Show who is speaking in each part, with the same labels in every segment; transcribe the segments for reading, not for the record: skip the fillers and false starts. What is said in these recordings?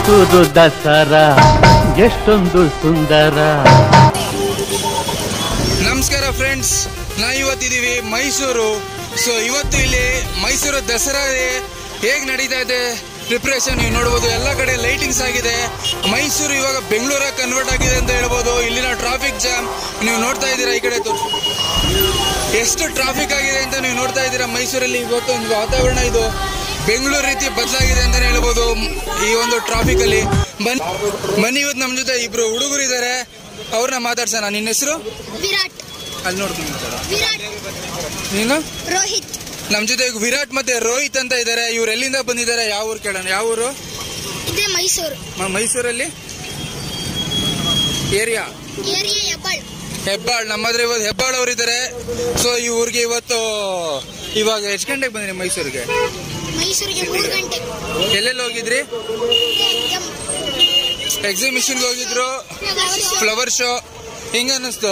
Speaker 1: ಮೈಸೂರು ದಸರಾ ಎಷ್ಟೊಂದು ಸುಂದರ.
Speaker 2: ನಮಸ್ಕಾರ ಫ್ರೆಂಡ್ಸ್, ನಾವು ಇವತ್ತಿದ್ದೀವಿ ಮೈಸೂರು. ಸೊ ಇವತ್ತು ಇಲ್ಲಿ ಮೈಸೂರು ದಸರಾ ಹೇಗೆ ನಡೀತಾ ಇದೆ ಪ್ರಿಪ್ರೇಷನ್ ನೀವು ನೋಡ್ಬೋದು. ಎಲ್ಲ ಕಡೆ ಲೈಟಿಂಗ್ಸ್ ಆಗಿದೆ. ಮೈಸೂರು ಇವಾಗ ಬೆಂಗಳೂರಾಗಿ ಕನ್ವರ್ಟ್ ಆಗಿದೆ ಅಂತ ಹೇಳ್ಬೋದು. ಇಲ್ಲಿನ ಟ್ರಾಫಿಕ್ ಜಾಮ್ ನೀವು ನೋಡ್ತಾ ಇದ್ದೀರಾ. ಈ ಕಡೆ ಎಷ್ಟು ಟ್ರಾಫಿಕ್ ಆಗಿದೆ ಅಂತ ನೀವು ನೋಡ್ತಾ ಇದ್ದೀರಾ. ಮೈಸೂರಲ್ಲಿ ಇವತ್ತು ಒಂದು ವಾತಾವರಣ ಇದು ಬೆಂಗಳೂರು ರೀತಿ ಬದಲಾಗಿದೆ ಅಂತಲೇ ಹೇಳ್ಬೋದು ಈ ಒಂದು ಟ್ರಾಫಿಕ್ ಅಲ್ಲಿ. ಬನ್ನಿ ಇವತ್ತು ನಮ್ಮ ಜೊತೆ ಇಬ್ರು ಹುಡುಗರು ಇದ್ದಾರೆ, ಅವ್ರನ್ನ ಮಾತಾಡ್ಸೋಣ. ನಿನ್ನ ಹೆಸರು?
Speaker 3: ವಿರಾಟ್.
Speaker 2: ಅಲ್ಲಿ ನೋಡ್ತೀನಿ.
Speaker 3: ನೀನು?
Speaker 2: ರೋಹಿತ್. ನಮ್ಮ ಜೊತೆ ವಿರಾಟ್ ಮತ್ತೆ ರೋಹಿತ್ ಅಂತ ಇದ್ದಾರೆ. ಇವ್ರು ಎಲ್ಲಿಂದ ಬಂದಿದ್ದಾರೆ, ಯಾವ ಊರು ಕೇಳೋಣ? ಯಾವ ಊರು?
Speaker 3: ಮೈಸೂರು.
Speaker 2: ಮೈಸೂರಲ್ಲಿ ಏರಿಯಾ ಹೆಬ್ಬಾಳ್. ನಮ್ಮ ಹತ್ರ ಇವತ್ತು ಹೆಬ್ಬಾಳ್ ಅವರು ಇದ್ದಾರೆ. ಸೊ ಈ ಊರಿಗೆ ಇವತ್ತು ಇವಾಗ ಎಷ್ಟು ಗಂಟೆಗೆ ಬಂದ್ರಿ ಮೈಸೂರಿಗೆ?
Speaker 3: 3 ಗಂಟೆ.
Speaker 2: ಎಲ್ಲೆಲ್ಲಿ ಹೋಗಿದ್ರಿ? ಎಕ್ಸಿಬಿಷನ್ಗೆ ಹೋಗಿದ್ರು, ಫ್ಲವರ್ ಶೋ. ಹೆಂಗ ಅನ್ನಿಸ್ತು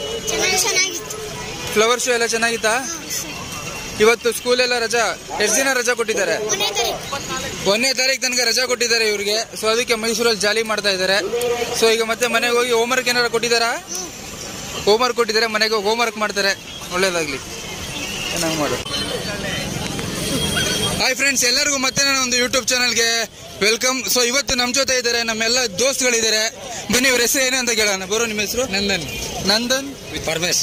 Speaker 2: ಫ್ಲವರ್ ಶೋ? ಎಲ್ಲ ಚೆನ್ನಾಗಿತ್ತಾ? ಇವತ್ತು ಸ್ಕೂಲ್ ಎಲ್ಲ ರಜಾ. ಎಷ್ಟು ದಿನ ರಜಾ ಕೊಟ್ಟಿದ್ದಾರೆ? 1ನೇ ತಾರೀಕು ತನಕ ರಜಾ ಕೊಟ್ಟಿದ್ದಾರೆ ಇವ್ರಿಗೆ. ಸೊ ಅದಕ್ಕೆ ಮೈಸೂರಲ್ಲಿ ಜಾಲಿ ಮಾಡ್ತಾ ಇದ್ದಾರೆ. ಸೊ ಈಗ ಮತ್ತೆ ಮನೆಗೆ ಹೋಗಿ ಹೋಮ್ವರ್ಕ್ ಏನಾರು ಕೊಟ್ಟಿದ್ದಾರಾ? ಹೋಮ್ವರ್ಕ್ ಕೊಟ್ಟಿದ್ದಾರೆ, ಮನೆಗೆ ಹೋಗಿ ಹೋಮ್ವರ್ಕ್ ಮಾಡ್ತಾರೆ. ಒಳ್ಳೇದಾಗ್ಲಿ, ಚೆನ್ನಾಗಿ ಮಾಡು. ಹಾಯ್ ಫ್ರೆಂಡ್ಸ್, ಎಲ್ಲರಿಗೂ ಮತ್ತೆ ನನ್ನ ಒಂದು ಯೂಟ್ಯೂಬ್ ಚಾನಲ್ಗೆ ವೆಲ್ಕಮ್. ಸೊ ಇವತ್ತು ನಮ್ಮ ಜೊತೆ ಇದ್ದಾರೆ ನಮ್ಮೆಲ್ಲ ದೋಸ್ತುಗಳಿದ್ದಾರೆ. ಬನ್ನಿ, ಇವ್ರ ಹೆಸರು ಏನು ಅಂತ ಕೇಳೋಣ. ಬರೋ, ನಿಮ್ಮ ಹೆಸರು? ನಂದನ್. ಪರಮೇಶ್.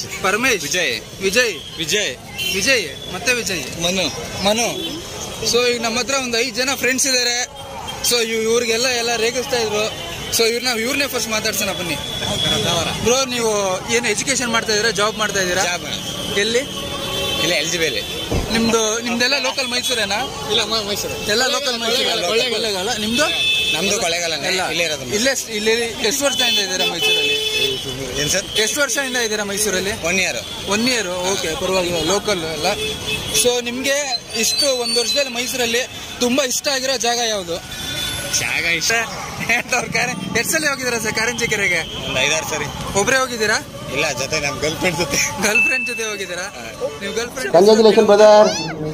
Speaker 2: ವಿಜಯ್ ಮತ್ತೆ ವಿಜಯ್. ಮನು. ಸೊ ಈಗ ನಮ್ಮ ಹತ್ರ ಒಂದು 5 ಜನ ಫ್ರೆಂಡ್ಸ್ ಇದ್ದಾರೆ. ಸೊ ಇವ್ರಿಗೆಲ್ಲ ರೇಗಿಸ್ತಾ ಇದ್ರು. ಸೊ ಇವ್ರನ್ನೇ ಫಸ್ಟ್ ಮಾತಾಡ್ಸೋಣ. ಬನ್ನಿ ಬ್ರೋ, ನೀವು ಏನು ಎಜುಕೇಶನ್ ಮಾಡ್ತಾ ಇದ್ದೀರಾ, ಜಾಬ್ ಮಾಡ್ತಾ ಇದ್ದೀರಾ? ಎಲ್ಲಿ?
Speaker 4: ಎಲಿಜಿಬಲ್.
Speaker 2: ನಿಮ್ದೆಲ್ಲ ಲೋಕಲ್ ಮೈಸೂರೇನಾ? ಇಲ್ಲ, ಮೈಸೂರು ಎಲ್ಲ ಲೋಕಲ್ ಮೈಸೂರು. ಕೊಳ್ಳೇಗಾಲ. ನಿಮ್ದು? ನಮ್ದು ಕೊಳ್ಳೇಗಾಲ. ಇಲ್ಲಿ ಎಷ್ಟು ವರ್ಷದಿಂದ ಇದ್ದೀರಾ ಮೈಸೂರಲ್ಲಿ?
Speaker 4: ಏನ್ ಸರ್?
Speaker 2: ಎಷ್ಟು ವರ್ಷದಿಂದ ಇದ್ದೀರಾ ಮೈಸೂರಲ್ಲಿ?
Speaker 4: 1
Speaker 2: ಇಯರ್. ಓಕೆ, ಪರವಾಗಿಲ್ಲ, ಲೋಕಲ್ ಎಲ್ಲ. ಸೊ ನಿಮ್ಗೆ ಇಷ್ಟು 1 ವರ್ಷದಲ್ಲಿ ಮೈಸೂರಲ್ಲಿ ತುಂಬಾ ಇಷ್ಟ ಆಗಿರೋ ಜಾಗ ಯಾವುದು?
Speaker 4: ಜಾಗ ಇಷ್ಟ
Speaker 2: ಎಷ್ಟು ಸಲ ಹೋಗಿದ್ದೀರಾ ಸರ್ ಕಾರಂಜಿ ಕೆರೆಗೆ?
Speaker 4: ಒಂದು 5-6 ಸರಿ.
Speaker 2: ಒಬ್ರೇ ಹೋಗಿದ್ದೀರಾ?
Speaker 4: ಇಲ್ಲ, ಜೊತೆ ನಮ್ ಗರ್ಲ್ ಫ್ರೆಂಡ್ ಜೊತೆ
Speaker 2: ಹೋಗಿದ್ದೀರಾ? ನೀವು girlfriend?
Speaker 1: Congratulation brother.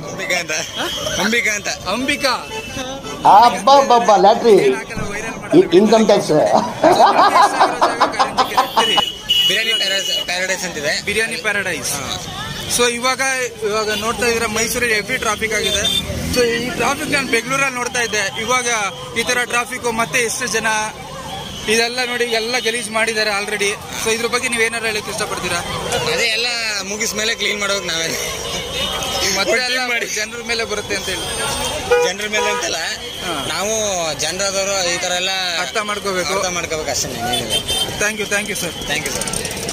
Speaker 2: Ambika.
Speaker 1: ಅಬ್ಬಬ್ಬಬ್ಬ, ಲ್ಯಾಟ್ರಿ, ಇನ್ಕಮ್ ಟ್ಯಾಕ್ಸ್.
Speaker 4: ಪ್ಯಾರಡೈಸ್ ಅಂತಿದೆ.
Speaker 2: ಬಿರಿಯಾನಿ ಪ್ಯಾರಡೈಸ್. ಸೊ ಇವಾಗ ನೋಡ್ತಾ ಇದ್ದೀರಾ ಮೈಸೂರಲ್ಲಿ ಹೆವಿ ಟ್ರಾಫಿಕ್ ಆಗಿದೆ. ಸೊ ಈ ಟ್ರಾಫಿಕ್ ನಾನು ಬೆಂಗಳೂರಲ್ಲಿ ನೋಡ್ತಾ ಇದ್ದೆ. ಇವಾಗ ಈ ತರ ಟ್ರಾಫಿಕ್ ಮತ್ತೆ ಎಷ್ಟು ಜನ ಇದೆಲ್ಲ ನೋಡಿ, ಎಲ್ಲ ಗಲೀಜ್ ಮಾಡಿದ್ದಾರೆ ಆಲ್ರೆಡಿ. ಸೊ ಇದ್ರ ಬಗ್ಗೆ ನೀವೇನಾರು ಹೇಳಕ್ ಇಷ್ಟಪಡ್ತೀರಾ?
Speaker 4: ಅದೇ ಎಲ್ಲ ಮುಗಿಸ್ಮೇಲೆ ಕ್ಲೀನ್ ಮಾಡೋಕೆ ನಾವೇ
Speaker 2: ಮತ್ತೆ ಎಲ್ಲ ಮಾಡಿ ಜನರ ಮೇಲೆ ಬರುತ್ತೆ ಅಂತ ಹೇಳಿ.
Speaker 4: ಜನರ ಮೇಲೆ ಅಂತಲ್ಲ, ನಾವು ಜನರಾದವರು ಈ ತರ ಎಲ್ಲ
Speaker 2: ಅರ್ಥ ಮಾಡ್ಕೋಬೇಕು
Speaker 4: ಅಷ್ಟೇ.
Speaker 2: Thank you sir.
Speaker 4: Thank you sir.